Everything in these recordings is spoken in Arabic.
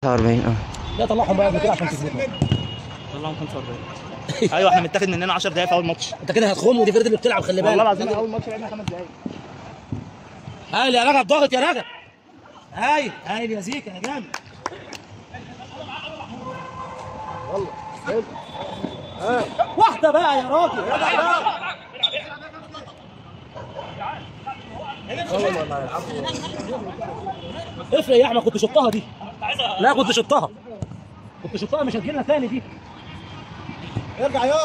45. لا طلعهم بقى كده عشان تثبتهم. طلعهم 45. ايوه احنا متاخد مننا 10 دقايق في اول ماتش. انت كده هتخم ودي فرقه اللي بتلعب، خلي بالك. والله العظيم اول ماتش لعبنا 5 دقايق. هايل يا رجب، ضاغط يا رجب. هايل هايل يا زيك، انا جامد. يلا واحده بقى يا راجل. افرق يا احمد، كنت شطها دي. لا كنت شطها مش هتجيلنا تاني دي. ارجع يا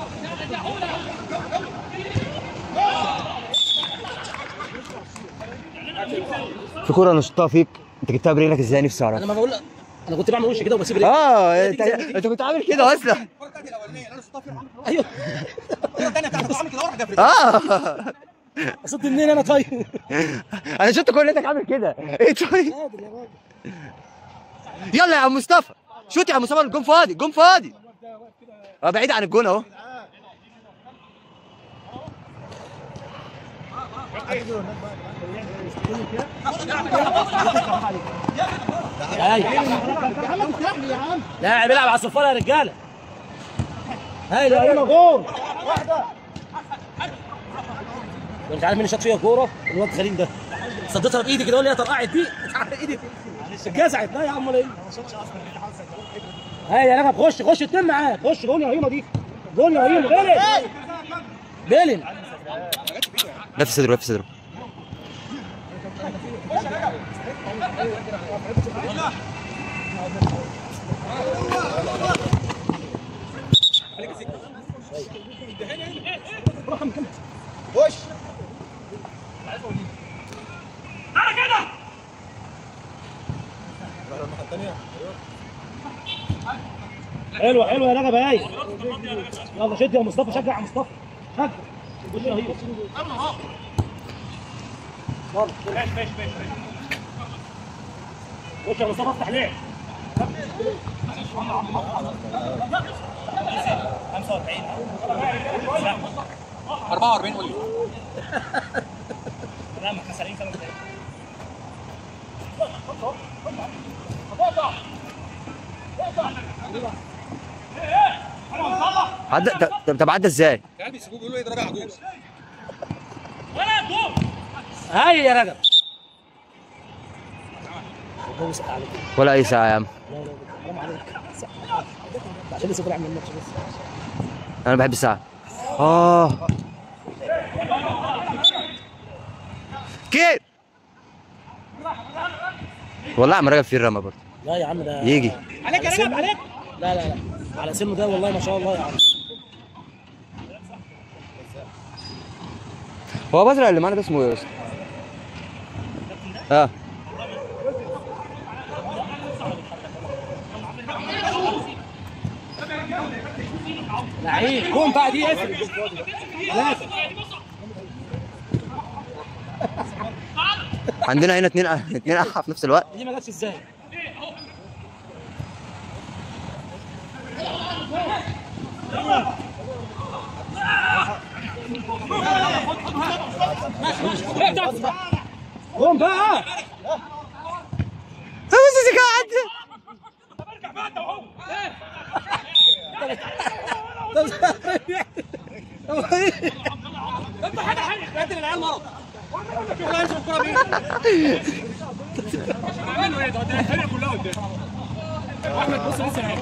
في كوره انا شطها فيك، انت جبتها برجلك ازاي؟ نفسي اعرف. انا ما بقول لك، انا كنت بعمل وش كده وبسيب رجلي. انت كنت عامل كده اصلا. الكره بتاعتي الاولانيه انا شطها فيها. ايوه الكره الثانيه بتاعتي عامل كده واحده في قصدت منين انا طيب؟ انا شفت كلتك عامل كده. ايه طيب؟ يلا يا عم مصطفى، شوت يا عم مصطفى، الجون فاضي، الجون فاضي. بعيد عن الجون اهو. لاعب يلعب على الصفاره يا رجاله. هاي يا ايمن جول واحده. انت عارف مين اللي شاط فيها كوره؟ الواد خليل ده. صديتها بايدي كده ولا هي طرقعت دي؟ ايدي اتجزعت. لا يا عم ولا ايه؟ هاي يا رجب، خش اتنين معاه، خش جول يا هيما دي. جول يا هيما. بيلن لف صدره لف صدره. وش حلوه يا رجب. هاي يلا شد يا مصطفى، شجع يا مصطفى، شجع. خش يا هيما. ماشي خش يا مصطفى، افتح ليه؟ 44 قول لي. لا ما احنا سالين 5 دقايق. عدى. طب عدى ازاي؟ العيال بيسيبوه بيقولوا ايه ده راجع عجوز. هاي يا رجب. ولا اي ساعه يا عم. حرام عليك. عشان لسه طالع من الماتش بس. انا بحب الساعه. كيف؟ والله عم راجل فيه الرمى برضه. لا يا عم ده يجي عليك يا رجب، عليك. لا على سنه ده والله ما شاء الله يا عم. هو بزرع اللي معانا ده اسمه ايه اصلا؟ لعيب قوم بقى دي افرق. عندنا هنا اتنين احا في نفس الوقت. دي ما جاتش ازاي؟ قوم بقى. بص ازاي قاعد. انت حاجه قاتل العيال مرض. والله يمسك الكوره بايده. هنعمل ايه ده؟ الفرقه كلها قدام. احمد بص لسه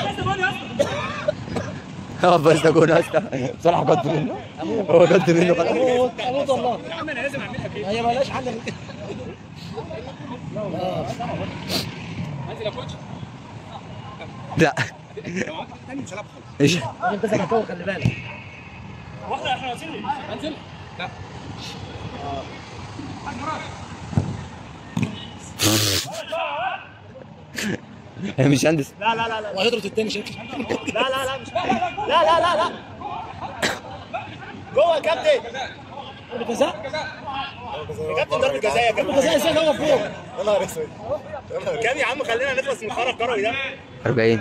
بس ده جون يا اسطى بصراحه. قد منه هو قد منه خلاص. اموت والله يا عم انا لازم اعملها كده. هي مالهاش حل من كده. انزل يا كوتش. لا تاني مش هلعب خالص. ايش؟ انت زملكاوي خلي بالك. واحده احنا انزل. لا هي مش هندس. لا وهيضرب التاني شكل. لا مش لا جوه يا كابتن. ضربة جزاء. يا كابتن ضربه جزاء يا ضربة كابتن. جزاء ازاي ده هو فوق؟ يا نهار اسود. كام يا عم، خلينا نخلص من الخرا الكروي ده. 40.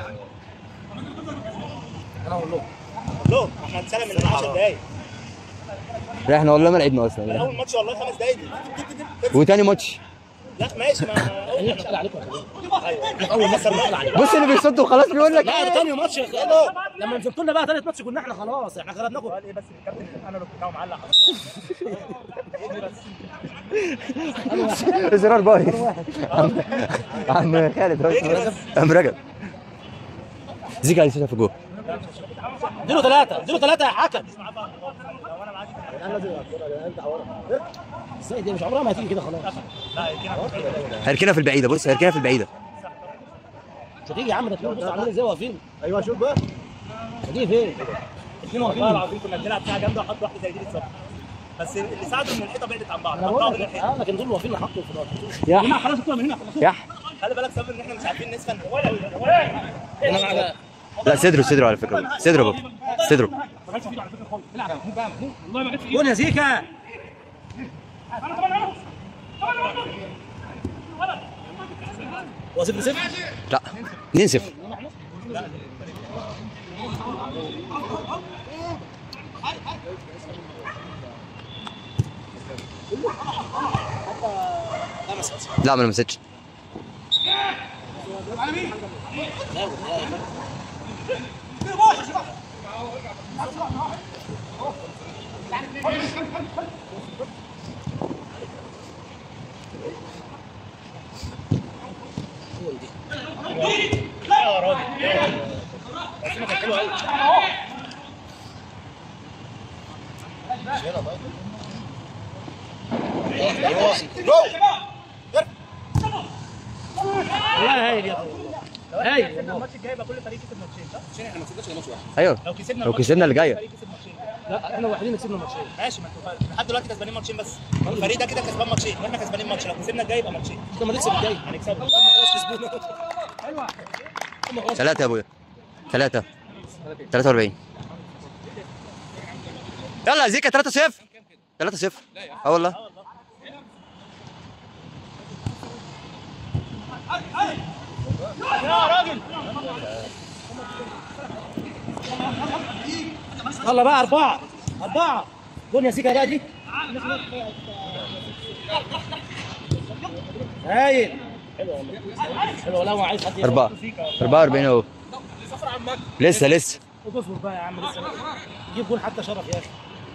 انا اقول له لو احنا هنسلم من 10 دقايق. لا احنا والله ما لعبنا اصلا. اول ماتش والله 5 دقايق. وتاني ماتش لا ماشي، ما ايه مش قال عليكم اول مصر مش قال عليكم. بص اللي بيصد وخلاص بيقول لك لا ده تاني ماتش خلاص. لما نزلتوا لنا بقى ثالث ماتش كنا احنا خلاص احنا غلبناكم. قال ايه بس الكابتن انا اللي بتاعه معلق زرار بايظ. عم خالد عم رجب زيك على في جوه. اديله 3 اديله 3 يا حكم. ازاي دي مش عمرها ما هتيجي كده خلاص. هركنها في البعيده. بص هركنها في البعيده. مش هتيجي يا عم. ده تقول بص عاملين ازاي واقفين. ايوه شوف بقى هتيجي فين؟ الاثنين واقفين. والله العظيم كنا بنلعب ساعه جامده وحط واحده زي دي اتصاب بس اللي ساعدوا ان الحيطه بعدت عن بعض. انا بقول لك لكن دول واقفين اللي حطوا في الارض. يا هنا خلاص الكوره من هنا خلاص. يا خلي بالك صبر ان احنا مش عارفين نسخن. انا مع لا صدره على فكره. صدره بابا صدره. ما جاتش فيه على فكره خالص. العب يا محمود بقى محمود والله ما جاتش فيه. جون يا زيكا. هو 0-0. لا 2-0. لا ما لمستش. يا راجل بس كان حلو قوي. والله هايل يا ابني هايل. الماتش الجاي يبقى كل فريق كسب ماتشين صح؟ عشان احنا ما كسبناش غير ماتش واحد. ايوه لو كسبنا اللي جايه. فريق كسب ماتشين. لا احنا الوحيدين اللي كسبنا ماتشين. ماشي ما انتوا لحد دلوقتي كسبانين ماتشين بس. الفريق ده كده كسبان ماتشين واحنا كسبانين ماتش. لو كسبنا الجاي يبقى ماتشين. لما نكسب الجاي هنكسبه. خلاص كسبونا. 3 يا ابويا 43. يلا زيكا 3-0. 3-0 اه والله. يا راجل يلا بقى 4 جون يا سيكا بقى دي. هايل. حلو والله. هو عايز حد 44 اهو. لسه اصبر بقى يا عم لسه يجيب جول حتى شرف يا اخي.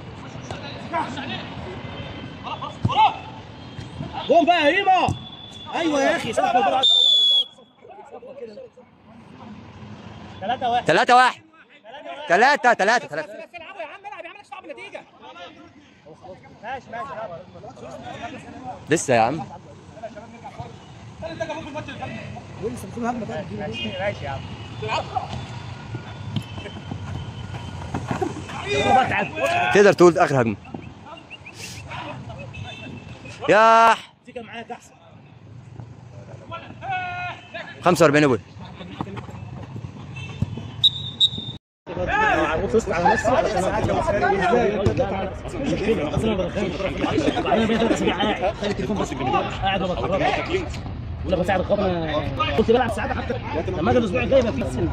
جون بقى يا هيما. ايوه يا اخي صح. 3-1 3-1 3 العبوا يا عم. العب يا عم. مالكش دعوه بالنتيجه. ماشي لسه يا عم. ماشي يا عم. تقدر تقول اخر هجمه. يا دي كان معاك احسن. 45 ابويا. وصلت على نفسي علشان خلي التليفون بس قاعد ما بتحركش. ولا بساعد الخطه. كنت بلعب ساعات حتى لما اجي الاسبوع الجاي يبقى في السن.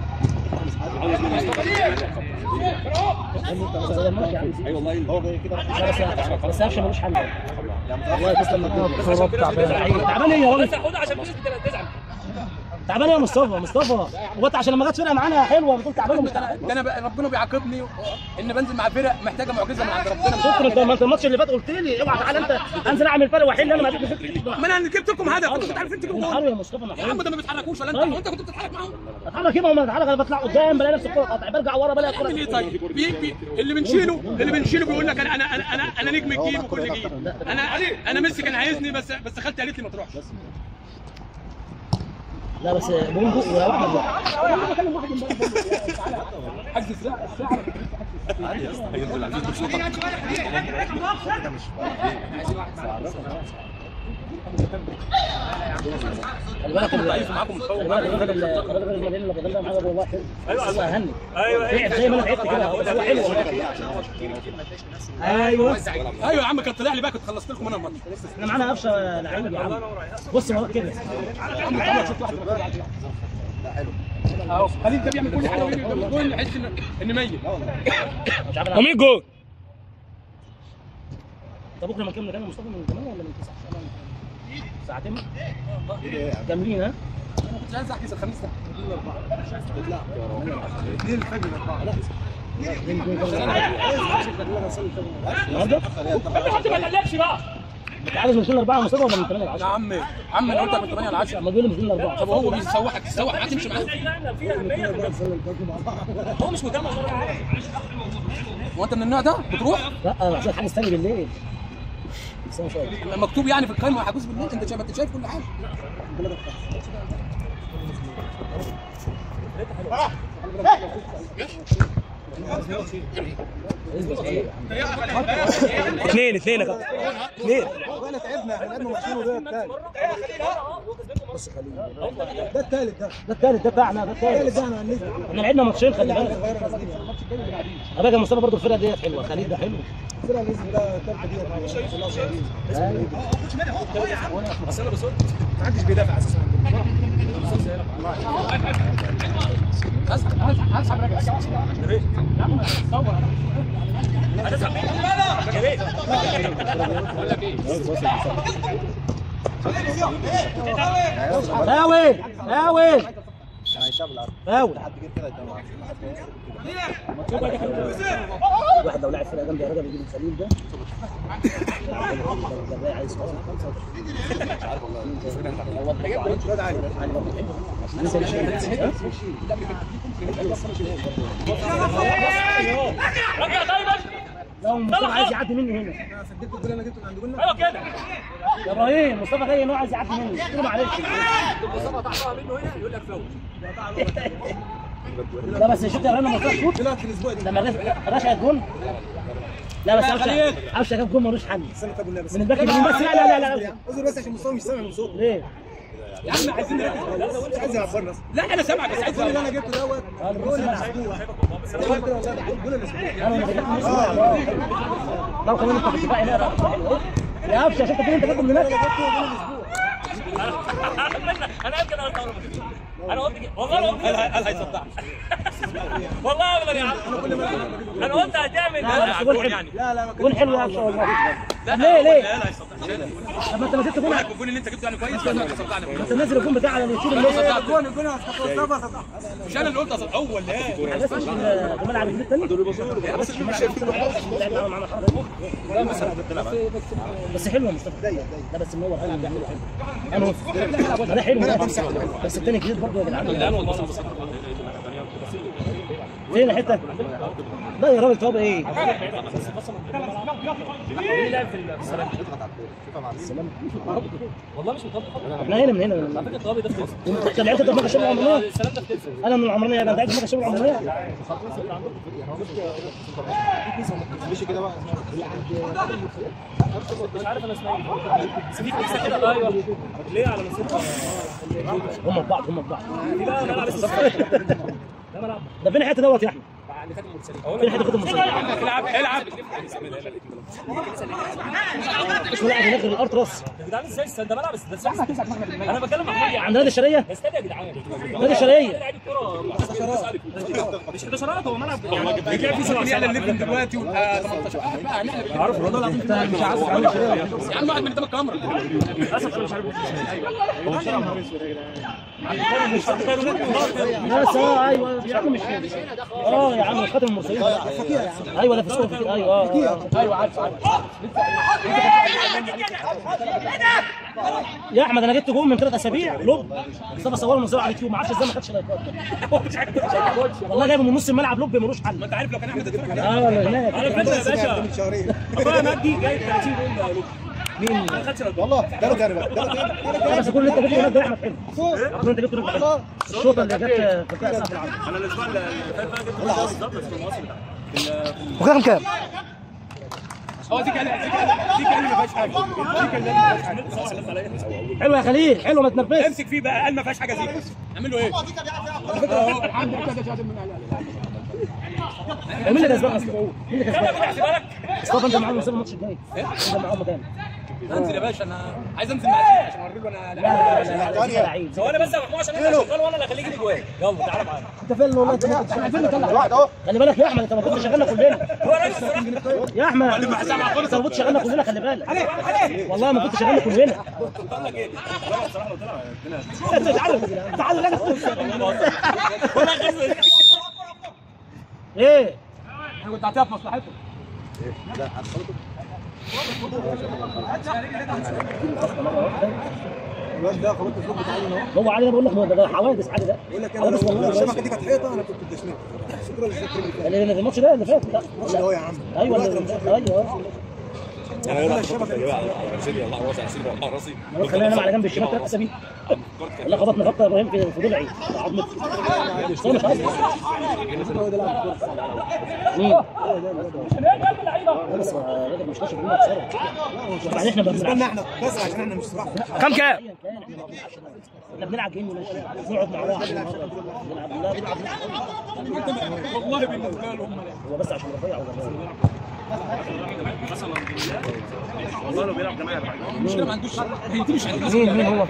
اي والله هو كده. بس قفشه ملوش حل. والله تسلم. تعبان ايه يا راجل؟ عشان الناس بتزعل. تعبان يا مصطفى. وانت عشان لما جت فرقه معانا حلوه بتقول تعبان ومش تعبان. ده انا ربنا بيعاقبني ان بنزل مع فرق محتاجه معجزه من عند ربنا. شكرا. ما انت الماتش اللي فات قلت لي اوعى تعالى انت انزل اعمل فرق واحل. انا ما جبت. ما انا جبت لكم هدف انتوا كنتوا عارفين تجيبوا جول. يا مصطفى يا عم ده ما بيتحركوش ولا انت كنت بتتحرك معاهم. اتحرك يبقى ما اتحرك. انا بطلع قدام بلاقي نفس الكوره قاطع برجع ورا بلاقي الكوره. اعمل ايه طيب؟ اللي بنشيله بيقول لك انا نجم الجيل وكل جيل. انا ميسي كان عايزني بس خالتي قالت لي ما تروحش. لا بس بونجو ولا واحد بقى. حجز الساعه عادي يا اسطى. هينزل على خلي بالك ضعيف معاكم. خلي بالك الراجل اللي بيغنى معايا ابو واحد. هو هني. ايوه زي ما انا تعبت كده. هو حلو. ايوه يا عم كان طلع لي بقى كنت خلصت لكم انا الماتش. احنا معانا قفشه لعيب يا عم. بص وراك كده. اهو خليل ده بيعمل كل حاجه ويجي قدام الجول يحس ان ميت. ومين الجول؟ طب بكره ما نكمل كلام مصطفى من 8 ولا من 9؟ ساعتين كاملين ها؟ انا كنت عايز احجز الخميس ده. النهارده؟ انت ما تقلقش بقى. انت عايز من 4 مصطفى ولا من 8 ل 10؟ يا عم انا قلت من 8 ل 10. ما بيقولوا من 4. طب هو بيسوحك معاه تمشي معاه. هو مش مهتم. هو انت من النوع ده بتروح؟ لا عشان حاجه ثانيه بالليل. مكتوب يعني في القائمه حجوز بالليل. انت شايف كل حاجه. اثنين يا كابتن. اثنين. احنا تعبنا ماشيين وده الثالث. بص خليل ده الثالث ده بتاعنا ده الثالث ده احنا لعبنا ماتشين خلي بالك. ابقى يا مصطفى برضه الفرقه ديت حلوه. خليل ده حلو. الفرقه اللي نزل ده الثالثه ديت ما حدش بيدافع اساسا. هسحب راجع. هاوي واحد لو لاعب فرقه جنبي يا راجل بيجيب الخليل ده عايز مش عارف والله لو مصطفى عايز يعدي مني هنا. انا سددت الجول انا جبته من عند جولنا. ايوه كده يا ابراهيم. مصطفى جاي انه عايز يعدي مني. قلت له معلش. مصطفى طعمها منه هنا يقول لك فوت. لا بس شفت يا ابراهيم لما مصطفى شوت طلعت في الاسبوع ده لما رشا الجول. لا بس قفشه جاب جول ملوش حل من الباك اليمين بس. لا اصبر بس عشان مصطفى مش سامع من صوته. ليه؟ يا عم عايزين نركز. مش عايز يلعب بره. لا انا سامعك بس عايز الجول اللي انا جبته دوت الجول الاسبوع. الجول الاسبوع. انا لو كمان انت في الدفاع هنا يا قفشه عشان انت جبت من هناك. انا يمكن انا قلت والله قال هيصدعني والله ابدا يا عم. انا قلت هتعمل لا جول حلو يا قفشه والله. ليه؟ طب ما انت نزلت جول. الجول اللي انت جبته يعني كويس ولا صدقني؟ انت نازل الجول بتاع على اليوتيوب اللي هو الجول مش انا اللي قلت اصلا اول لا بس مش في الملعب الثاني بس حلو يا مصطفى. لا بس منور قوي بيعمل حلو. ده حلو بس الثاني جديد برضه يا جدعان. فين الحته؟ لا يا راجل طب ايه؟ مين لعب في السلام؟ والله مش مطبق. احنا هنا من هنا. على فكره الطوابي ده فلوس. انت لعبت في مركز الشباب العمرانيه؟ السلام ده فلوس. انا من العمرانيه. انت لعبت في مركز الشباب العمرانيه؟ ماشي كده بقى. مش عارف انا اسمها ايه. سيدي كيسه كده. ايوه ليه على مسيرتها؟ هم في بعض. دي بقى ملعب اسمه ده ملعب. ده فين الحته دوت يا احمد؟ اللي خد المرسلين. فين الحته خد المصريين؟ العب اسمه لاعب هناك الارض راس. يا جدعان ازاي ده ملعب ده انا بتكلم عن عند نادي الشرقيه. استنى يا جدعان. نادي الشرقيه. لعيب الكوره مش 11 هو ملعب يعني بيلعب فيه 7 اللي الليفل دلوقتي ويبقى 18 بقى هنعمل عارف والله العظيم انت مش عارف يا عم واحد من قدام الكاميرا. للاسف انا مش عارف. بس ايوه يا عم مش يا عم خاتم المرسلين. ايوه ده في السوق. ايوه عارف. يا احمد انا جبت جول من 3 اسابيع لوب. مصطفى صور المصور على اليوتيوب ما اعرفش ازاي ما خدش لايكات. والله جايبه من نص الملعب لوب ملوش حل. ما انت عارف لو كان احمد هتتفرج عليه. والله هناك. انا فاكر يا باشا من شهرين. اخويا مجدي جايب 30 جول لوب. مين؟ ما خدش لايكات. والله ده له تاني بقى. بس كل اللي انت جبته هناك ده احمد حلو. كل انت جبته هناك الشوطه اللي جت في كاس العالم. انا الاسبوع اللي فات جبت بالظبط في المصري ده. وكام كام؟ هو دي كلمه ما فيهاش حاجه. دي كلمه ما فيهاش حاجه. حلو يا خليل. حلو ما تنرفزش. امسك فيه بقى قال ما فيهاش حاجه زيك. اعمل له ايه؟ على فكره اهو الحمد لله ده شهاده من مين اللي كسبان اصلا؟ مين اللي كسبان؟ مصطفى انت معاهم الماتش الجاي. انت معاهم مكان. انزل يا باشا، انا عايز انزل مع زيزو عشان اوري له انا لعيب. ثواني بس يا محمود عشان انت شغال وانا اللي هخليك تجيب جوان. يلا تعالى معايا. انت فين والله؟ انت عايزين نطلع واحد اهو. خلي بالك يا احمد، انت ما كنتش شغالنا كلنا. يا احمد انت ما كنتش شغالنا كلنا، خلي بالك. والله ما كنتش شغالنا كلنا. تعال ايه؟ انا كنت هعطيها في مصلحته. لا الواد ده خلاص الصوت بتاعي اهو. هو علي ده بقول لك ده حوادث علي ده. بقول لك انا لو الشبكه دي كانت حيطه انا كنت اتدشملت. شكرا للذكر اللي في الماتش ده اللي فات. الماتش ده اهو يا عم. ايوه ايوه. انا الشبكه دي خلينا ننام على جنب الشمال 3 اسابيع. والله خبطنا خبطه يا ابراهيم في ضلعي عظمتي. مش قصدي. مين؟ بس الراجل مش ناشف منه بسرعه. وبعدين احنا استنى احنا بس عشان احنا مش صراحه. كام؟ احنا بنلعب جيم نقعد مع بعض نلعب. لا بنلعب والله بالنسبه لهم هو بس عشان رفيع والله لو بيلعب جماعي المشكله ما عندوش مش عندوش. مين هو؟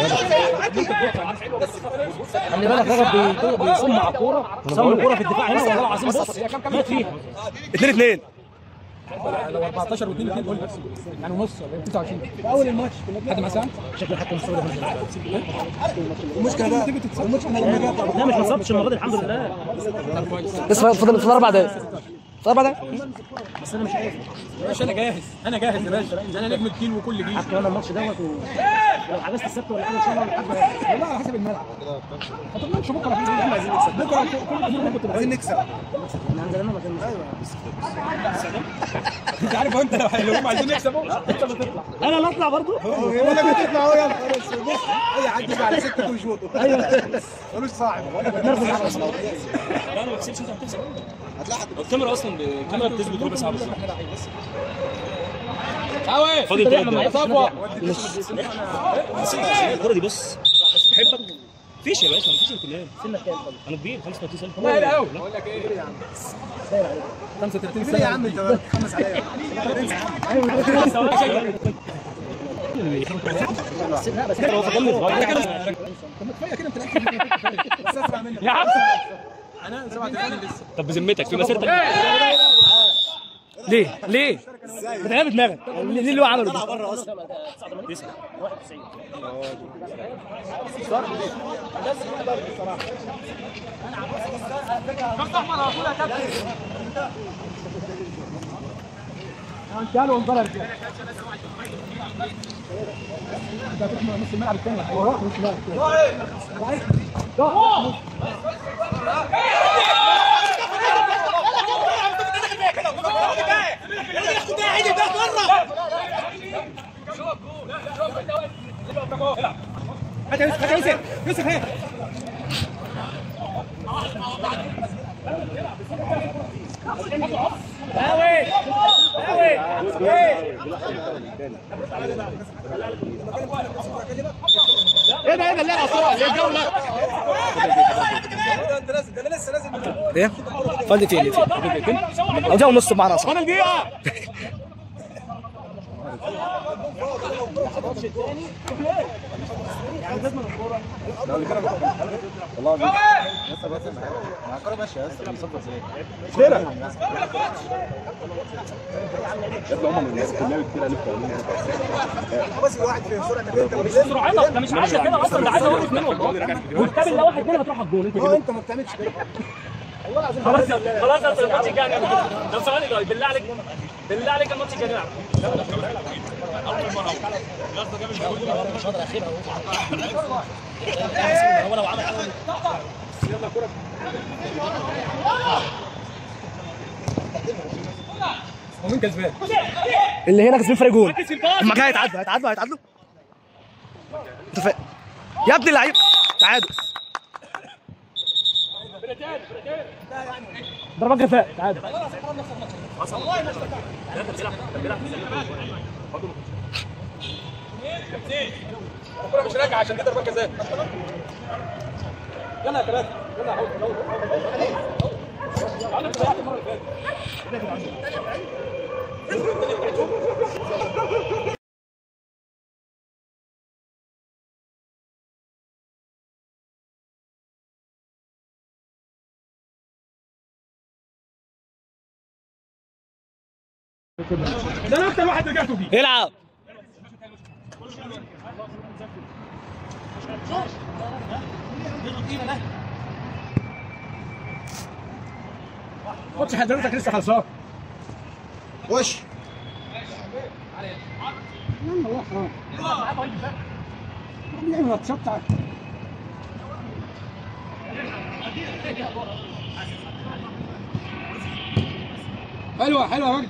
خلي بالك راجل بيصم على الكوره، صم الكوره في الدفاع هنا والله العظيم بص مات فيها 2-2. لو 14 و2 قول يعني ونص ولا 29 في اول الماتش حد ما سام شكل الحكم السعودي. المشكله ده المشكله لما جت لا مش مصابتش المره دي الحمد لله. بس فضل 4 دقايق. 4 دقايق. بس انا مش عارف يا باشا، انا جاهز انا جاهز، انا نجم الجيل وكل جيل. حتى انا الماتش دوت لو حجزت السبت ولا حاجه ان شاء الله لحد والله على حسب الملعب. ما تضمنش بكره في احنا عايزين نكسب بكره كل الجمهور كنت عايزين نكسب. احنا عندنا مكان. انت عارف انت لو هم عايزين يكسبوا انت بتطلع. انا اللي اطلع برضه. يقول لك بتطلع اهو. يلا خلاص بص اي حد يجي على سكته ويشوطه. ايوه ملوش صاحب. لا انا ما بكسبش، انت بتكسب. الكاميرا اصلا الكاميرا بتثبت ربع ساعه بالظبط. فاضي الكوره دي بص بحبك. مفيش يا باشا، مفيش امتنان. سنك كام؟ انا كبير 35 سنه. لا قوي بقول لك ايه 35 سنه يا عم انت خمس عليا. لا بس هو فضلني يا عم انا 37 لسه. طب بذمتك في مسيرتك ليه؟ بتعمل بدماغك. ليه اللي هو عمله ده؟ بره اصلا. 91. انت قالوا انظر يا رجاله. انت هتروح نص الملعب الثاني وراح نص الملعب الثاني. يوسف هي ايه ده اللي انا اصلا ايه الجوله انت لازم انا لسه لازم. ايه؟ فاضي فين؟ او ده ونص معنا اصلا. فاضل دقيقه. والله لسه بس مع الكوره ماشيه لسه بيصفر ازاي؟ مش كده يطلع هم من الناس كلها كتير الف بس واحد في سرعه سرعتك ده مش معاك كده اصلا، ده عايز اقول اثنين والله. والكابل لو واحد اتنين هتروح على الجول. انت ما بتعملش كده. خلاص خلاص الماتش الجاي نعمل كده. لو ثواني طيب بالله عليك بالله عليك الماتش الجاي نلعب. مش هقدر اخيبها هو لو عمل ومين كسبان؟ اللي هنا كسبين فرق جول. هم كده هيتعادلوا. انت فاهم يا ابن اللعيب؟ تعادل. ضربات جزاء تعادل. الكوره مش راجعه عشان كده ضربات جزاء. يلا يا ثلاثه يلا يا حوض. ده انا اكتر واحد رجعته فيه. العب. ماتش حضرتك لسه خلصان. وش حلوه حلوه يا راجل.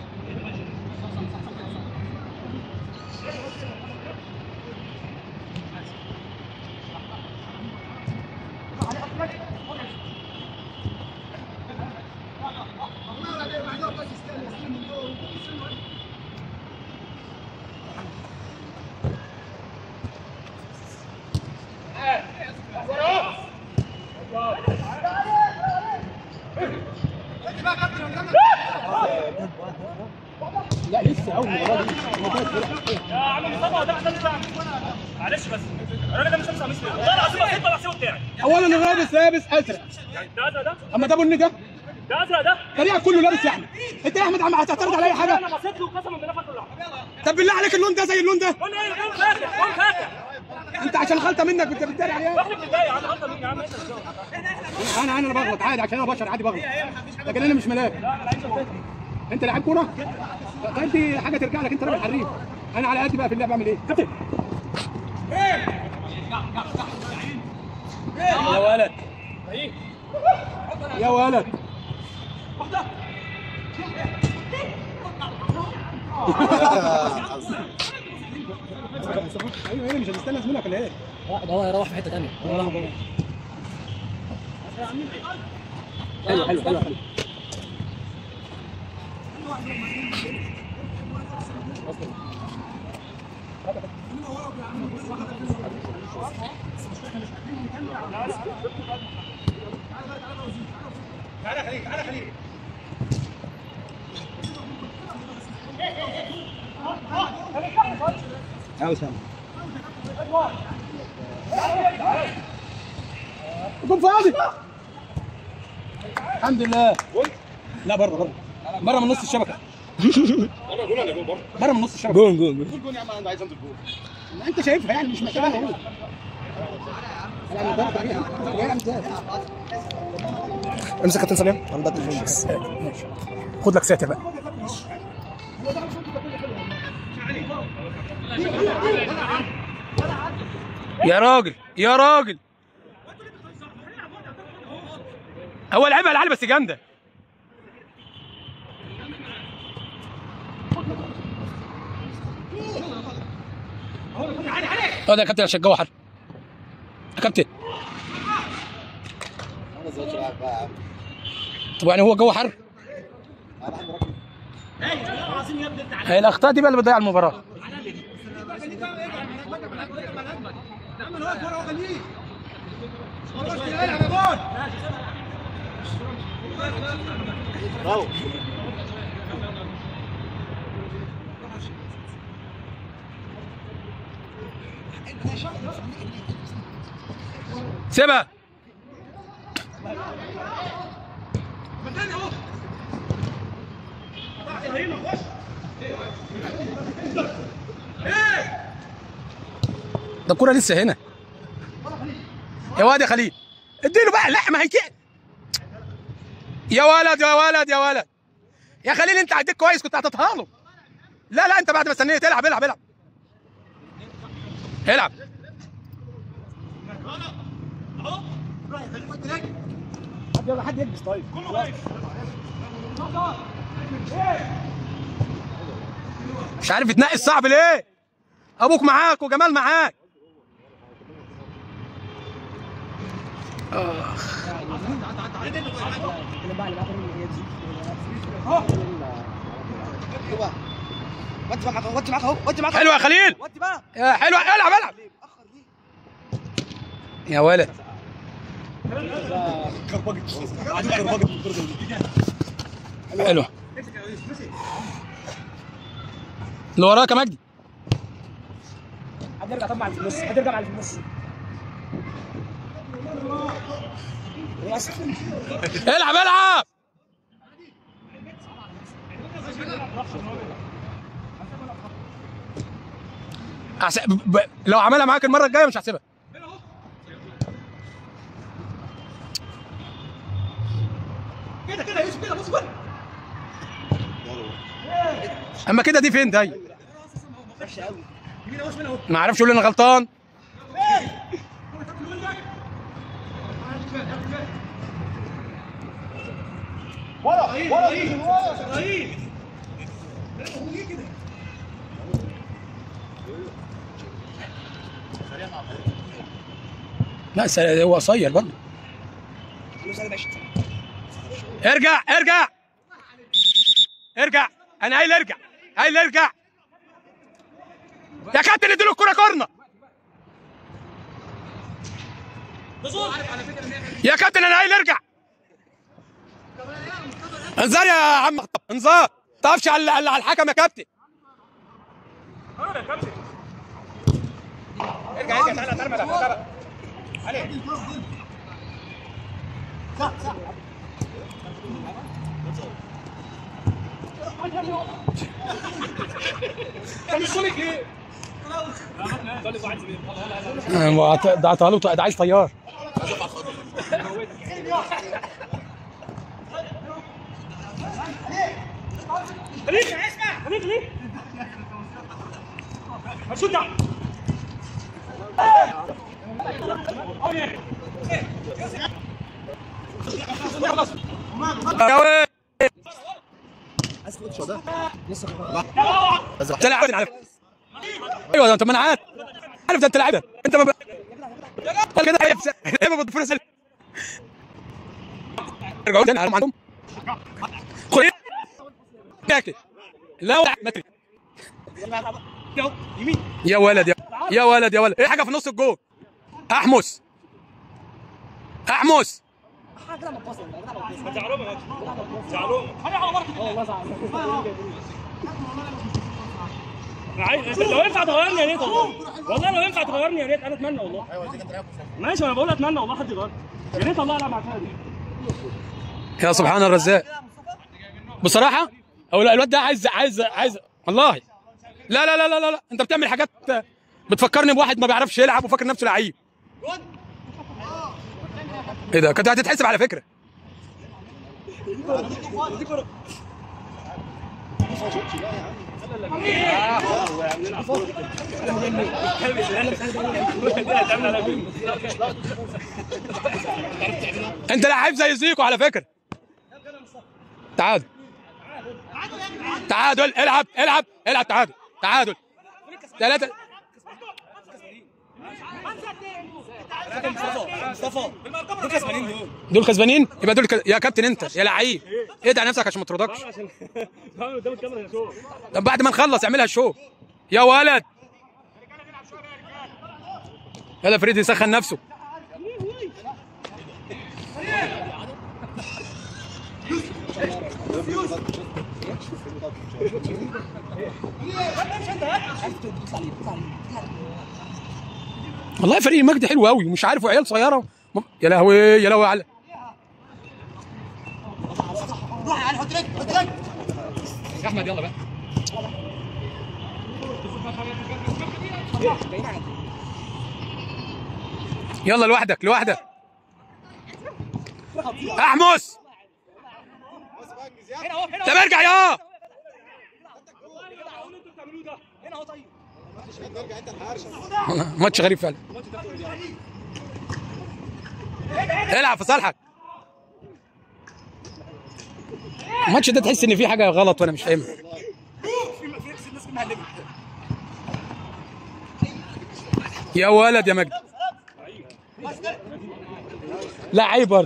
لا لسه اول مره يا عم مصطفى ده احسن ساعه. معلش بس الراجل ده مش همسح مسلم والله العظيم هسيب المحسوب بتاعي. اولا الرابس لابس ازرق، ده ازرق ده؟ اما ده بني ده ده ازرق ده؟ فريقك كله لابس يا احمد. انت يا احمد عم هتعترض على اي حاجه؟ انا بصيت له قسما بالله فاكر اللحظه. طب بالله عليك اللون ده زي اللون ده؟ قول ايه قول فاكر قول فاكر. انت عشان غلطه منك انت بتداري عليها. واحنا بنتضايق يا عم غلطه مني يا عم. انا بغلط عادي عشان انا بشر عادي بغلط، لكن انا مش ملاك. انت لاعب كوره؟ طيب دي حاجه ترجع لك، انت راجل حريف. انا على قدي بقى في اللعب بعمل ايه؟ كابتن يا ولد يا ولد ايوه ايه مش هنستنى زميلك ولا ايه؟ ده هو هيروح في حته ثانيه. حلو حلو حلو حلو. تعالى خليل تعالى خليل. يا اسامه يكون فاضي. الحمد لله. لا بره بره من نص الشبكه. بره من نص الشبكه. جون جون جون. جون يا عم انا عايز انزل جول. انت شايفها يعني مش محتاجه اقول. انا ضغط عليها. يا امتياز. امسك كابتن سلام انا بدي الفيلم بس. خد لك ساتر بقى. يا راجل يا راجل هو لعبها العالي بس جامده. اقعد يا كابتن عشان الجو حر يا كابتن. طب يعني هو الجو حر؟ هي الاخطاء دي بقى اللي بتضيع المباراه. سيبها. ده الكوره لسه هنا يا واد يا خليل. اديله بقى لحمه هيك يا ولد يا ولد يا ولد يا خليل. انت عديت كويس كنت هتطهى له. لا لا انت بعد ما استنيت العب العب العب العب. حد يلبس طيب. مش عارف يتنقي الصعب ليه؟ ابوك معاك وجمال معاك. حلو يا خليل. يا حلو العب العب يا ولد. حلو اللي وراك يا مجدي. هترجع طبعا في النص، هترجع على النص. العب العب. لو عملها معاك المره الجايه مش هحسبها. كده كده يا يوسف كده، بص بص. اما كده دي فين دي؟ ما اعرفش يقول لي انا غلطان. لا هو قصير برضه. ارجع ارجع ارجع، انا قايل ارجع، قايل ارجع يا كابتن. اديله الكوره كورنر يا كابتن، انا قايل ارجع. انذار يا عم، انذار. ما تقفش على الحكم يا كابتن. ارجع ارجع، تعالى تعالى تعالى علي. صح صح. كان السونيك ايه؟ ده عطاله، ده عايز طيار. خليك اسمع، خليك ليه؟ هتشوت تلعب ايوه ده انت منعات، عارف ده انت لاعب، انت ما كده هيبقى بتفرس. ارجعوا تاني عندهم خد ياكل. لا متري يا ولد يا ولد يا ولد. ايه حاجه في نص الجول؟ احمس احمس. لو ينفع تغيرني يا ريت والله، والله لو ينفع تغيرني يا ريت، انا اتمنى والله. ماشي انا بقول اتمنى والله حد يغيرني يا ريت والله. العب على دي يا سبحان الرزاق بصراحه. او الواد ده عايز والله. لا لا لا لا لا، انت بتعمل حاجات بتفكرني بواحد ما بيعرفش يلعب وفاكر نفسه لعيب. ايه ده؟ كانت هتتحسب على فكره. انت لعيب زي زيكو على فكره. تعادل تعادل، العب العب العب. تعادل تعادل 3. دول كسبانين يبقى دول يا كابتن انت يا لعيب ادعي نفسك عشان ما ترضكش. طب بعد ما نخلص اعملها شو يا ولد. يلا فريد يسخن نفسه. والله فريق المجد حلو قوي ومش عارف، وعيال صغيره. يا لهوي يا لهوي على روح على حط رجل حط رجل يا احمد. يلا بقى يلا لوحدك لوحدك. احمس طب ارجع يا ماتش غريب فعلا. العب في صالحك. الماتش ده تحس ان فيه حاجه غلط وانا مش فاهمها. يا ولد يا مجدي. لا عيب برضه.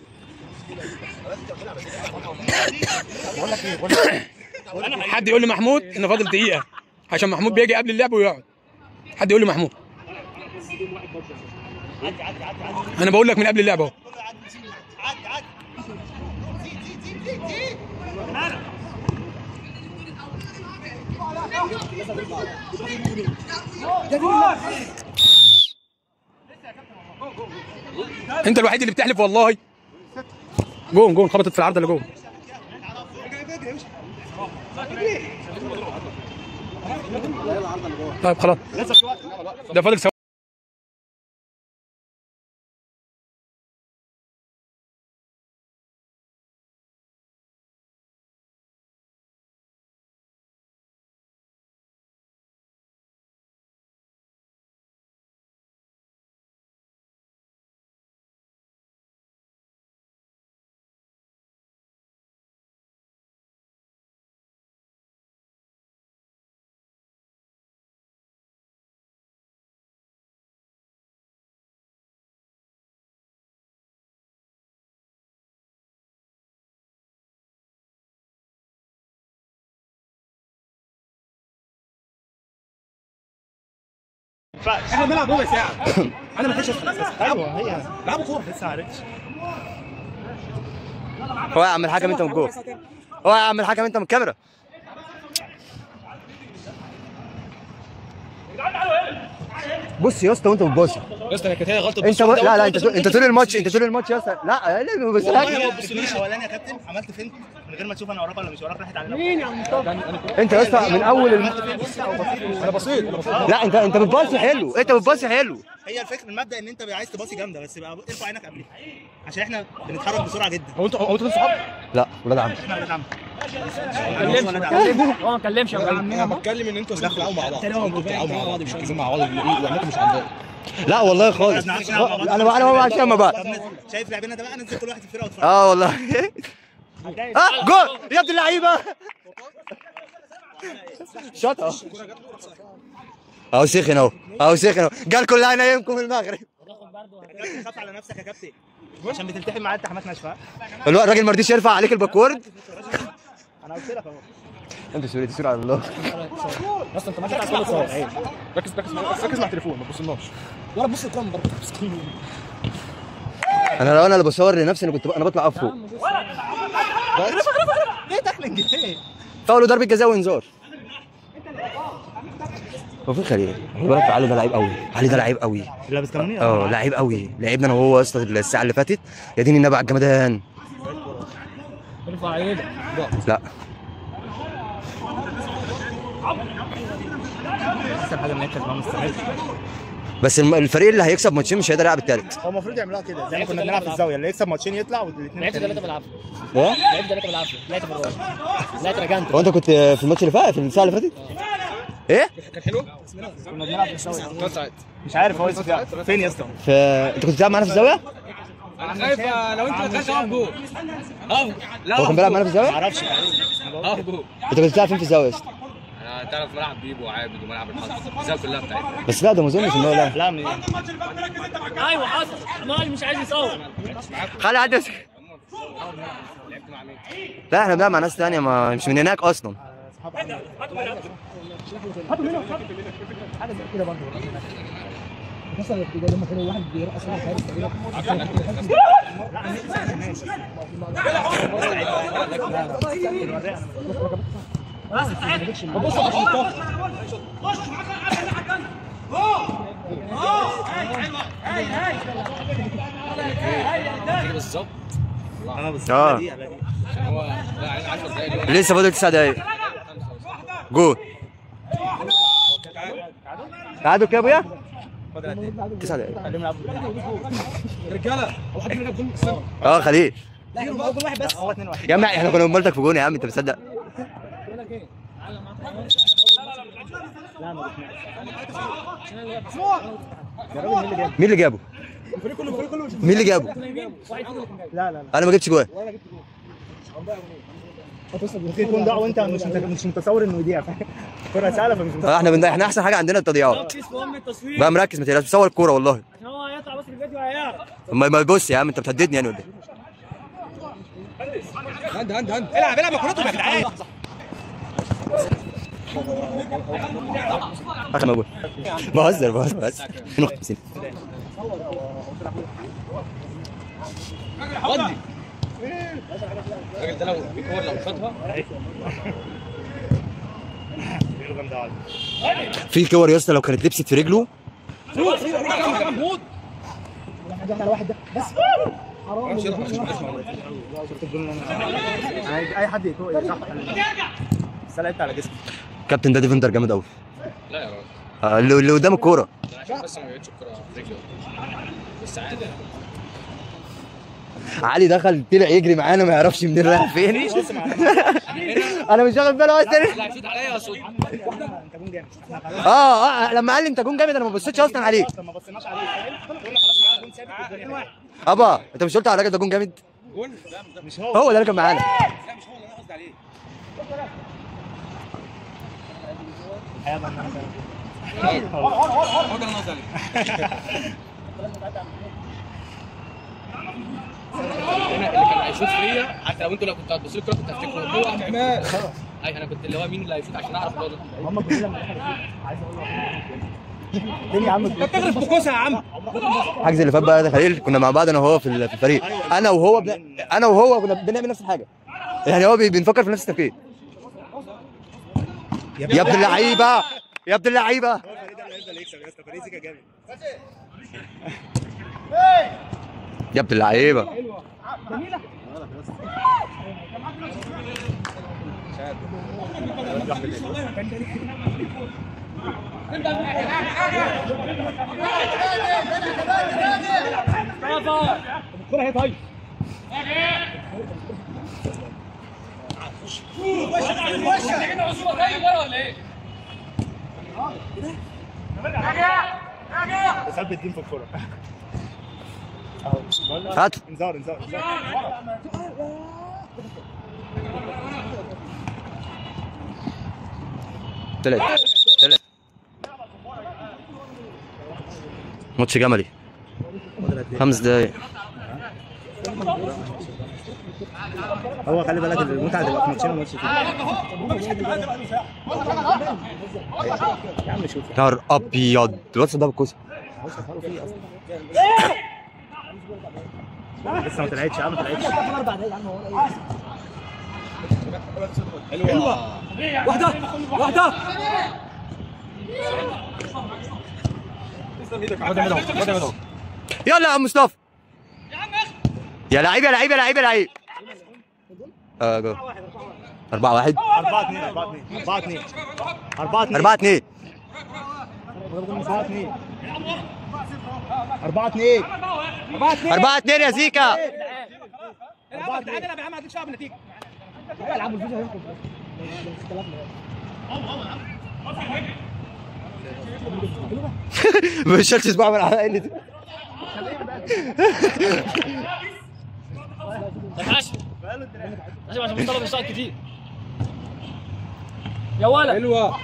حد يقول لي محمود ان فاضل دقيقه عشان محمود بيجي قبل اللعب ويقعد. حد يقول لي محمود. انا بقول لك من قبل اللعب اهو. انت الوحيد اللي بتحلف والله. جون خبطت في العارضه اللي جوه. طيب خلاص ده فاضل ثواني. احنا بنلعب ربع ساعه. انا ما كنتش ادخل اساسا. ايوه هي لعبوا كوره لسه ما عرفتش. هو يا عم الحكم انت من جوه. هو يا عم الحكم انت من الكاميرا. بص يا اسطى وانت بتباصي يا اسطى كانت هي غلطه. انت لا انت طول الماتش يا اسطى لا ما بص والله ما تبصليش الاولاني يا كابتن عملت فين من غير ما تشوف انا وراك ولا مش وراك راحت علينا. مين يا مصطفى؟ انت يا اسطى من اول انا بسيط. لا انت بتباصي حلو. هي الفكره المبدا ان انت عايز تباصي جامده بس يبقى ارفع عينك قبلها عشان احنا بنتحرك بسرعه جدا. هو انتوا صحاب؟ لا ولاد عم. احنا ولاد عم. هو ما اتكلمش يا عم. انا بتكلم ان انتوا بتلعبوا مع بعض. انتوا بتلعبوا مع بعض مش مركزين مع بعض وعينكم مش عندنا. لا والله خالص. انا ما بعرفش اما بقى. شايف لعبنا ده بقى ننزل كل واحد في الفرقه وتفرج. والله. جول يا ابن اللعيبه. شاطها اهو سخن قال كلها نايمكم المغرب. خاف على نفسك يا كابتن عشان بتلتحم معاه التحامات ناشفه. الراجل ما رضيش يرفع عليك الباكورد. انا قلت لك اهو انت سوري على الله. اصلا انت ما تطلع كل صور. ركز مع التليفون ما تبصلناش. ولا بص الكام برضه. انا اللي بصور لنفسي انا بطلع اقف فوق. ليه تاكلنج ليه؟ فاول ضربه جزاء وانذار. هو في خليل خلي بالك علي ده لعيب قوي. لعيب قوي. لابس كموني؟ لعيب قوي. لعبنا انا وهو يا اسطى الساعه اللي فاتت. يا ديني النبي على الجمدان. ارفع ايدك. لا احسن حاجه ان انت تبقى مستعد. بس الفريق اللي هيكسب ماتشين مش هيقدر يلعب الثالث. هو المفروض يعملوها كده زي ما كنا بنلعب في الزاويه اللي يكسب ماتشين يطلع والاثنين لعبت 3 بالعافيه. ايه؟ لعبت 3 بالعافيه. طلعت بالراجل. طلعت رجعت. هو انت كنت في الماتش اللي فات في الساعه اللي فاتت؟ ايه؟ كنا بنلعب في الزاويه. مش عارف هو لسه فين يا اسطى؟ انت كنت بتلعب معانا في الزاويه؟ انا خايف لو انت ما دخلتش اقف جول. لا هو كان بيلعب معانا في الزاويه؟ ما اعرفش اقف جول. انت كنت بتلعب فين في الزاويه يا اسطى؟ انا تعرف ملعب بيبو وعابد وملعب الحظ الزاويه كلها بتاعتنا. بس لا ده ما اظنش ان هو لا. لا من ايوه حصل مالي مش عايز يصور. خلي حد يمسك. لا احنا بنلعب مع ناس ثانيه مش من هناك اصلا. حاجه زي كده برضه. مثلا لما كان الواحد بيرقص على الحارس بص بالظبط. لسه فاضل 9 دقايق. جول. تعادل كده يا ابويا؟ 9 دقايق. رجاله هو حد مننا جول خليل. لا هو كل واحد بس. هو 2-1 يا عم احنا كنا بنملتك في جون يا عم انت مصدق؟ مين اللي جابه؟ مين اللي جابه؟ لا انا ما جبتش جوان. ممكن يكون ضاع وانت مش متصور انه يضيع. كرة سهله فمش متصور. احنا احسن حاجه عندنا التضييعات. بقى مركز ما تقلقش بتصور الكوره والله. هو هيطلع بس الفيديو هيعرف. ما تبص يا عم انت بتهددني يعني ولا ايه؟ هند العب كورتهم يا جدعان. اخر ما اقول بهزر بس 52. ودي الراجل ده لو في كور لو شاطها في كور يا اسطى لو كانت لبست في رجله. محمود على واحد ده بس اي حد يصح بس لعبت على جسمي. كابتن ده ديفندر جامد قوي. لا يا راجل اللي قدام الكوره عشان بس ما جتش الكوره في رجله بس عادي. علي دخل طلع يجري معانا ما يعرفش منين رايح فين. انا مش واخد بالي اصلا. لا شوت عليا يا صوت. انت جون جامد. لما قال لي انت جون جامد انا ما بصيتش اصلا عليك. ما بصيناش عليه فاهم؟ قلنا خلاص جون ثابت والدنيا واحد. ابا انت مش قلت على الراجل ده جون جامد؟ جون مش هو هو ده اللي كان معانا. لا مش هو اللي انا قصدي عليه. هو ده اللي انا قصدي عليه. انا اللي كان هيشوط فيا حتى لو انتوا لو كنتوا هتبصوا لي الكوره كنت هفتكره هو عبد الرحمن. اي انا كنت اللي هو مين اللي هيشوط عشان اعرف الموضوع ده. هم كلنا عايز اقول لك يا عم انت بتغرف بكوسه يا عم. الحجز اللي فات بقى ده خليل كنا مع بعض انا وهو في الفريق. انا وهو كنا بنعمل نفس الحاجه. يعني هو بنفكر في نفس التفكير. يا ابن اللعيبه يا ابن اللعيبه. هو فريد اللي هيفضل يكسب يا اسطى. فريد كان جامد. يا ابن اللعيبه. الكوره هي طيب ثبت الدين في الكوره. هات انذار. طلعت ماتش جملي 5 دقايق. هو خلي بالك المتعه تبقى في ماتشين وماتش فيه. يا عم شوف نهار ابيض الواد ده بالكوسه. لسه ما طلعتش يا عم. ما طلعتش. حلوه واحده يلا يا عم مصطفى. يا لعيب يا لعيب يا لعيب يا لعيب. جول 4-1 4-2 4-2 يا زيكا. العب تعالى يا عم هتكسب بالنتيجه. العبوا الفيزا هيخرج مش شلت صباعه من على قلة. عشان مصطفى بيشتغل كتير يا ولد. حلوه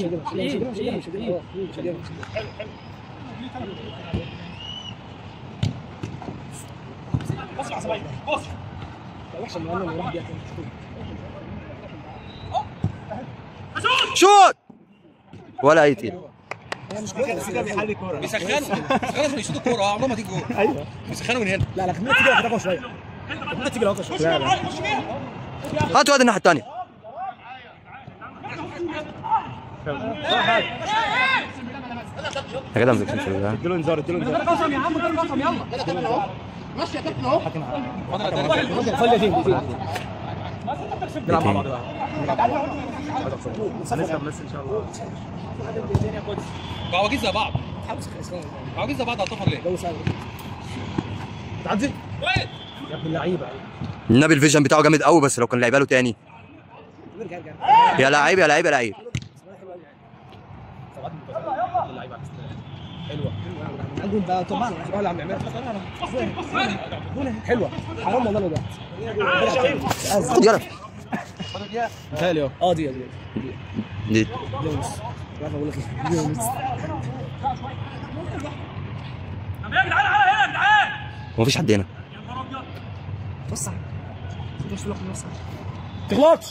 شوت ولا اي تيل. بيسخنوا عشان يشوطوا الكوره عمرها ما تيجي جول. ايوه بيسخنوا من هنا. لا خلينا تيجي لقطه شويه. خلينا تيجي لقطه شويه. هات واد الناحيه الثانيه. يا جدع ما تكسبش ده. اديله انذار. قسم يا عم غير قسم يلا. ماشي يا كابتن اهو. خلي دي نلعب مع بعض بقى. هنكسب بس ان شاء الله. عواجيز زي بعض. عواجيز زي بعض هتطفر ليه؟ تعدي يا ابن اللعيبه. النبي الفيجن بتاعه جامد قوي بس لو كان لعبها له تاني. يا لعيب يا لعيب يا لعيب. حلوه عندهم بقى طبعا ولا عم نعملها حلوه حرام والله لو ده خد يلا. متهيألي دي دي ونص. عارف اقول لك ايه؟ دي ونص. مفيش حد هنا. بص تغلطش.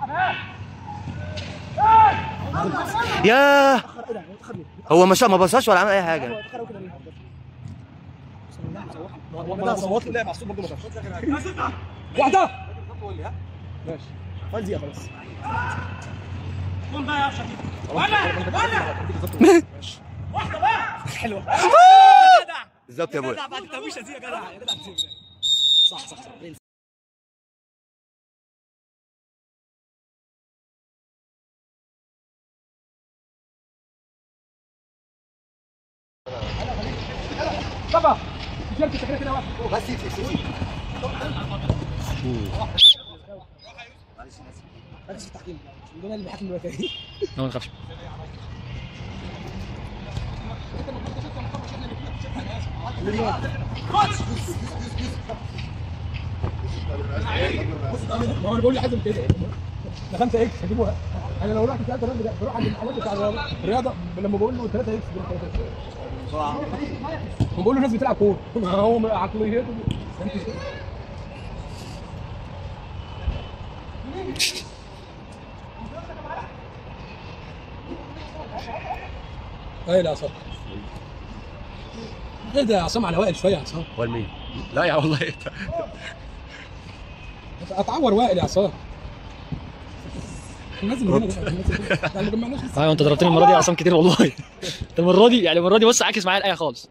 ياه هو ما بصاش ولا عمل اي حاجه. صوت لي على الصوت برضه ما واحده ماشي فاضي دقيقه خلاص. قوم بقى يا شكيب. واحده بقى حلوه بالظبط يا ابويا. جدع، بعد التمويشه دي يا جدع يا جدع. صح صح صح. طبعا تيشيرت التكرير كده واحد بس يكفي. ركز في التحكيم عشان دول اللي بيحكم دلوقتي. ما تخافش. ما هو انا بقول لحازم كده ده 5 اكس هجيبوها. انا لو رحت سالت الراجل بروح عند المحلات بتاع الرياضه لما بقول له 3 اكس بيقول 3 اكس. بقول له الناس بتلعب كوره ما هو عقليته ايه لا عصام ايه ده يا عصام على وائل شويه يا عصام. وائل مين؟ لا يا والله اتعور وائل يا عصام. الناس اللي هنا ما جمعناش. ايوه انت ضربتني المره دي يا عصام كتير والله. انت المره دي يعني المره دي بص عاكس معايا الايه خالص.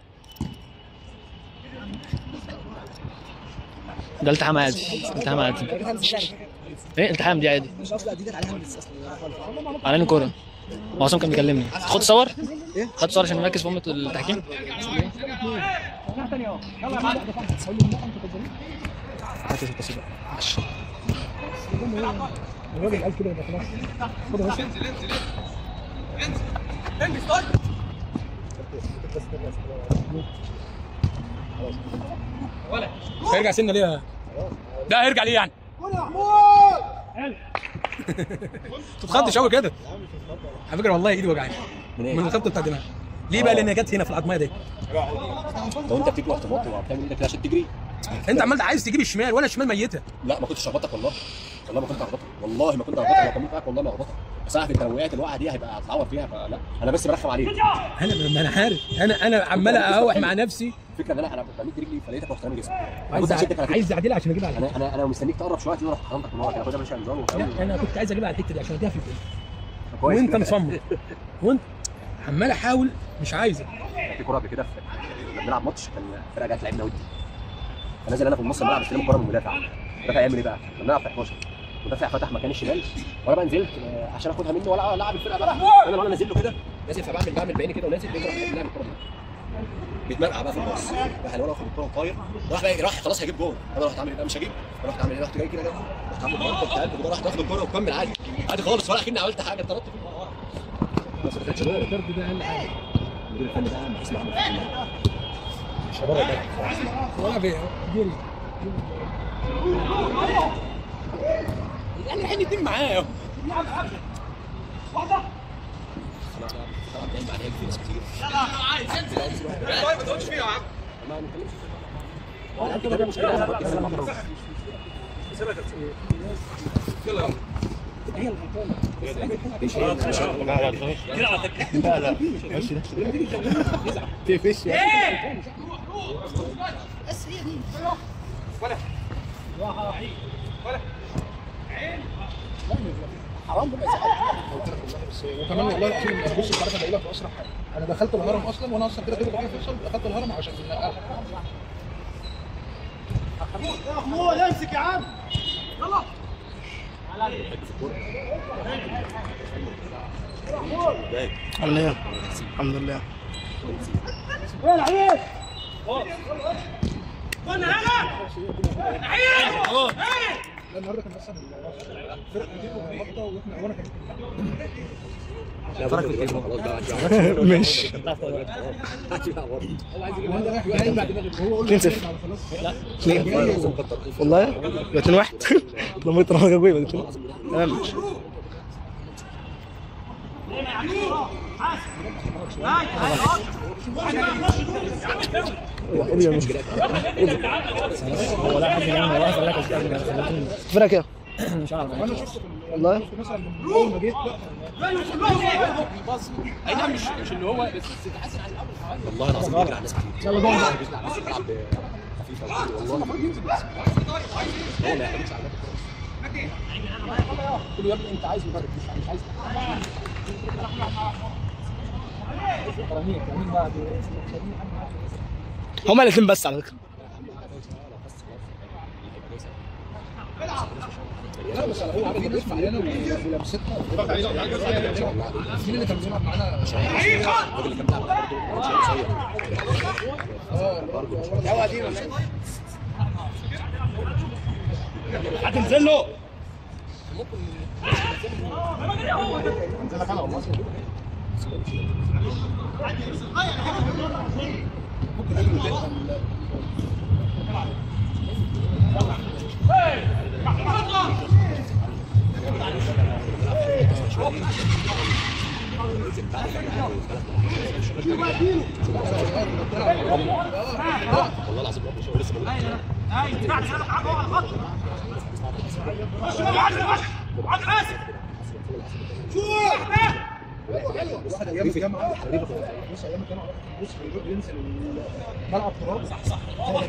ده التحام عادي. التحام عادي. ايه التحام دي عادي. مش اصلا دي جت على هندس اصلا. على كوره. عصام كان بيكلمني خد صور. خد صور عشان نركز في امه التحكيم. الراجل قال كده يبقى خلاص. خد يا باشا. هيرجع سنه ليه؟ لا هيرجع ليه يعني؟ تتخضش قوي كده. على فكره والله ايدي وجعاني من الخبطه بتاع دماغي. ليه بقى؟ لان جت هنا في العظميه دي. لو انت بتجري واحتماط وبتعمل ايدك كده عشان تجري. انت عمال عايز تجيب الشمال وانا الشمال ميته. لا ما كنتش هخبطك والله. والله ما كنت هخبطك. والله ما كنت هخبطك. لو كملت معاك والله ما هخبطك. بس انا في التنويعات الوقعه دي هيبقى هتتعور فيها فلا انا بس برخم عليك. انا عارف انا عمال اقاوح مع نفسي. الفكره ان انا بمد رجلي فلقيتك رحت رامي جسمي. عايز اعدلها عشان اجيبها على الحته. انا مستنيك تقرب شويه تقدر حضرتك من ورا كده خدها ماشي على النظام لا انا كنت عايز اجيبها على الحته دي عشان اديها في الجول. وانت مصمم وانت عمال احاول مش عايزه. في كوره قبل كده لما بنلعب ماتش كان الفرقه جت لعبنا ودي. فنزل انا في النص الملعب استلم الكوره من المدافع. المدافع يعمل ايه بقى؟ لما نلعب في 11 المدافع فتح مكان الشمال وانا بقى نزلت عشان اخدها منه ولا لاعب الفرقه بقى. انا لو نازل له كده نازل فبعمل بعيني كده ونازل بيجري لاعب الكوره دي. بيتمرقع بقى في النص. راح لو اخد الكوره طاير راح خلاص هيجيب جول. انا رحت عامل ايه بقى مش هجيب. رحت عامل ايه؟ رحت جاي كده رحت عامل كده رحت واخد الكوره وكمل عادي عادي خالص ولا اكني عملت حاجه اتطردت فيه ورا. بس ما كانش الطرد ده اقل حاجه. المدير الفني ده اهم اسمع مش هبره ده ولا في جري يعني الحين يتم معاه. واحده طبعا دايما عليها في ناس كتير. يلا عايز انزل. طيب ما تقولش فيها يا عم. ما نتكلمش انا كده مش كده يلا هي الغلطانه. كده على فكره. لا لا تقفش ايه بس هي دي. حرام بقى وكمان والله العظيم بص الحركه بقول لك اسرع حاجه. انا دخلت الهرم اصلا وانا اصلا كده بقى فيصل دخلت الهرم عشان يا محمود امسك يا عم يلا الحمد لله الحمد لله. وين عيد وين انا عيد النهارده كان اصلا الفرقه دي مغلطه وانا كان ماشي 2-0 والله 2-1 لما يطلع جوي تمام. هو لا حد يعني واقف ولا فرق كده مش عارف والله. مثلا اول ما جيت اي نعم مش اللي هو بس تحسن عن الاول والله العظيم بيجري على ناس كتير. يلا جول بيلعب بس بيلعب خفيفه والله هو ما يعتمدش على قلت له يا ابني انت عايز مدرب مش عايز مين بقى هما الاثنين بس على فكره. لا بس هو عامل بيدفع علينا ولابستنا مين اللي كان بيلعب معانا الراجل اللي كان بيلعب برضه هو قديم هتنزل له والله العظيم هو لسه واحد ايام الجامعه بص ايام الجامعه بص بينزل ملعب تراب صح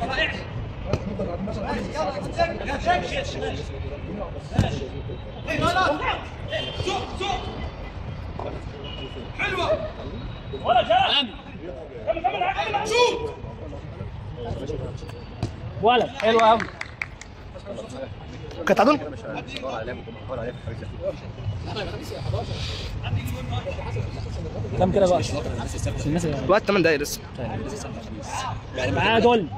حلوه ولا جاء كمل شوت ولد حلو قوي. كانت تعادل؟ كم كده بقى؟ وقت 8 دقايق لسه. تعادل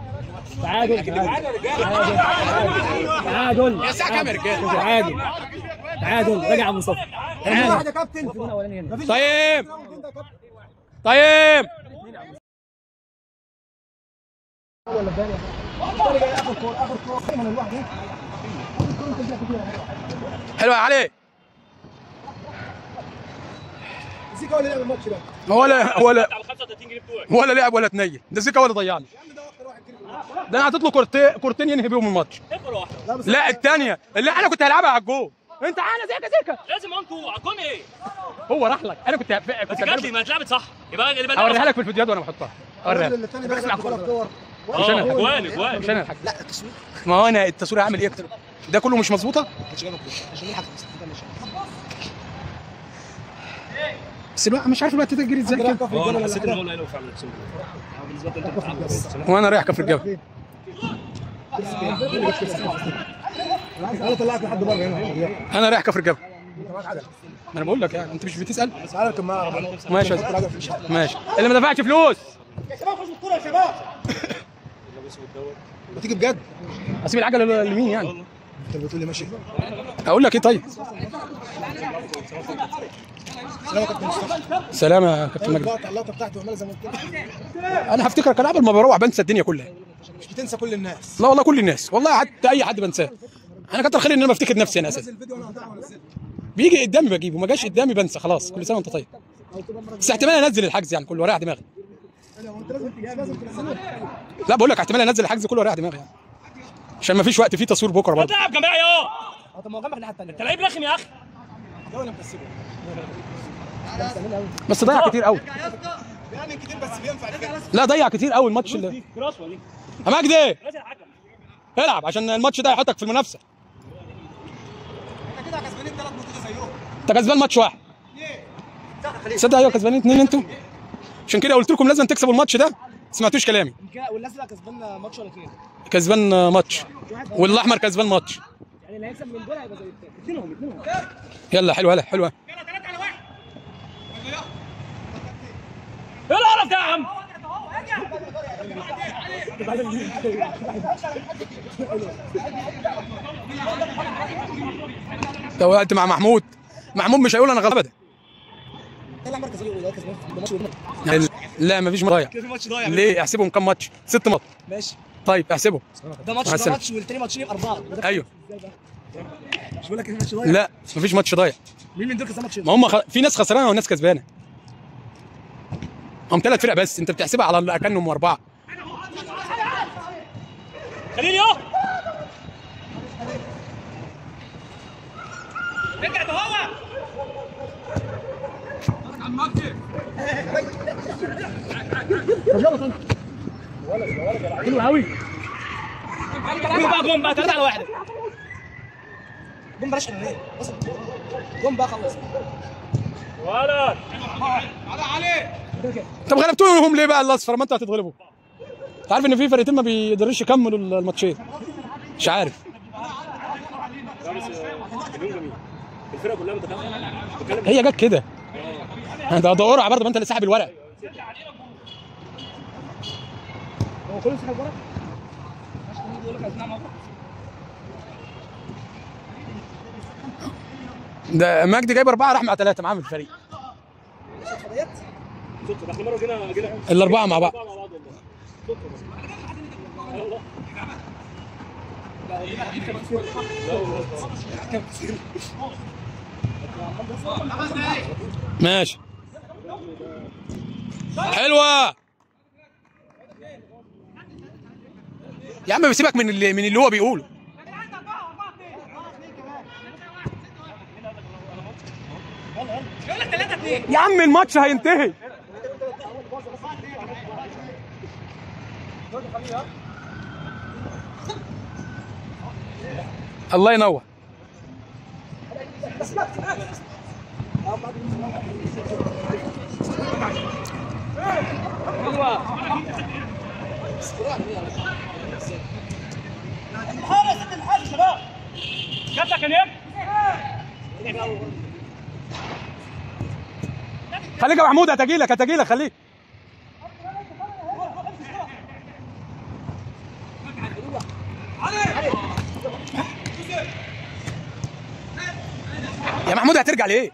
تعادل يا ساعه كام يا رجاله؟ تعادل راجع يا مصطفى. واحد يا كابتن طيب طيب ولا الثاني الثاني جاي اخر كوره من الواحد حلو يا علي. زيكا ولا لعب الماتش ده على 35 جنيه بتوعك ولا لعب ولا تنيل، ده زيكا ولا ضيعني. ده انا حاطط له كورتين ينهي بيهم الماتش. لا الثانيه اللي انا كنت هلعبها على الجول. انت عامل زيكا لازم انتوا عقوم ايه؟ هو راح لك. انا كنت جات لي ما اتلعبت صح يبقى اللي اوريها لك في الفيديوهات وانا بحطها. اوريها الثاني ده بيلعب كوره مش انا جوان مش انا الحاج. لا التصوير، ما هو انا التصوير هعمل ايه اكتر؟ ده كله مش مظبوطه. بس الوقت مش عارف الوقت ده جري ازاي كده. انا حسيت ان هو لا فعلا بالنسبه لي انت وانا رايح كفر الجبل. انا طلعت لحد بره هنا انا رايح كفر الجبل. ما انا بقول لك يعني انت مش بتسال. بس عارف كم معاه ماشي ماشي. اللي ما دفعش فلوس يا شباب خشوا الكوره يا شباب بتيجي بجد اسيب العجله لمين يعني؟ انت بتقول لي ماشي اقول لك ايه طيب؟ سلام يا كابتن مصطفى سلام يا كابتن مجدي. اللقطه بتاعتي وعماله زي ما قلت لك انا هفتكرك انا قبل ما بروح بنسى الدنيا كلها. مش بتنسى كل الناس لا والله كل الناس، والله حتى اي حد بنساه. انا كتر خيري ان انا بفتكر نفسي انا اساسا. الفيديو انا هقطعه وانزله بيجي قدامي بجيبه، ما جاش قدامي بنسى خلاص. كل سنه وانت طيب. بس احتمال انزل الحجز يعني كله ورايح دماغي. انت لازم تنزله لا بقول لك احتمال انزل الحجز كله ورايح دماغي يعني. عشان ما فيش وقت فيه تصوير بكره برضه. بتلعب جماعي اهو. طب ما هو جنبك الناحيه الثانيه انت لعيب رخم يا اخي. ده ولا مكسبه بس ضيع كتير قوي. يعني كتير بس بينفع كده لا ضيع كتير قوي الماتش اللي كراس ولا ايه؟ يا مجدي نازل حكم العب عشان الماتش ده يحطك في المنافسه. انت كده كسبانين 3 بطولات زيهم انت كسبان ماتش واحد. تصدق ايوه كسبانين 2 انتوا. عشان كده قلت لكم لازم تكسبوا الماتش ده. ما سمعتوش كلامي. والازرق كسبان ماتش ولا اثنين؟ كسبان ماتش والاحمر كسبان ماتش. يعني اللي هيكسب من دول هيبقى زي الثاني. اثنينهم يلا حلوه يلا حلوه. ايه القرف ده يا عم؟ لو وقت مع محمود مش هيقول انا غلط ابدا. طلع مركز ايه ولا كسبان لا مفيش ضايع. في ماتش ضايع ليه؟ احسبهم كام ماتش؟ 6 ماتش. ماشي طيب احسبهم. ده ماتش والتاني ماتشين يبقى 4. ايوه مش بقول لك ماتش ضايع لا مفيش ماتش ضايع. مين من دول كسب ماتش ما هم في ناس خسرانه وناس كسبانه. هم 3 فرق بس انت بتحسبها على كانهم 4. خليل اهو رجع ده هو حلو قوي. بقى جون بقى 3 على 1. جون بلاش ايه؟ جون بقى خلص. ولد طب غلبتوهم ليه بقى الاصفر ما انتوا هتتغلبوا؟ انت عارف ان في فرقتين ما بيقدروش يكملوا الماتشين. مش عارف. الفرقه كلها متكامله. هي جت كده. انت هتدورها برضه ما انت اللي ساحب الورق. هو كله سحب ورق؟ عشان يجي يقول لك عايزين نعمل ده مجدي جايب 4 راح مع 3 معاه من الفريق. احنا مره جينا الاربعه مع بعض. ماشي حلوه يا عم. بسيبك من اللي هو بيقوله. يا عم الماتش هينتهي. الله ينور. جاتك يا خليك يا محمود. هتجيلك خليك. يا محمود هترجع ليه؟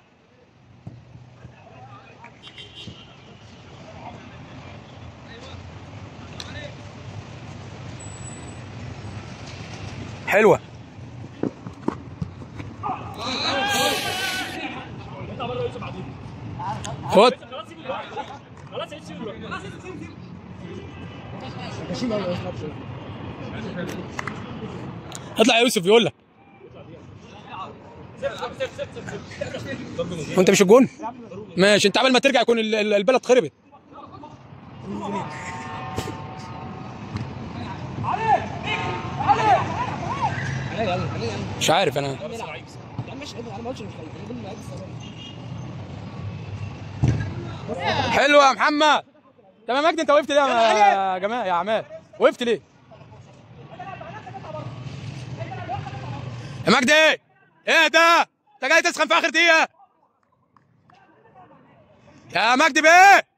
حلوه. خد. خلاص يا سيدي. اطلع يا يوسف يقول لك. وانت مش الجون؟ ماشي. انت عبال ما ترجع يكون البلد خربت. مش عارف انا. حلوه يا محمد. تمام يا مجدي. انت وقفت ليه يا جماعه يا عماد؟ وقفت ليه؟ يا مجدي اهدى. انت جاي تسخن في اخر دقيقه يا مجدي بيه.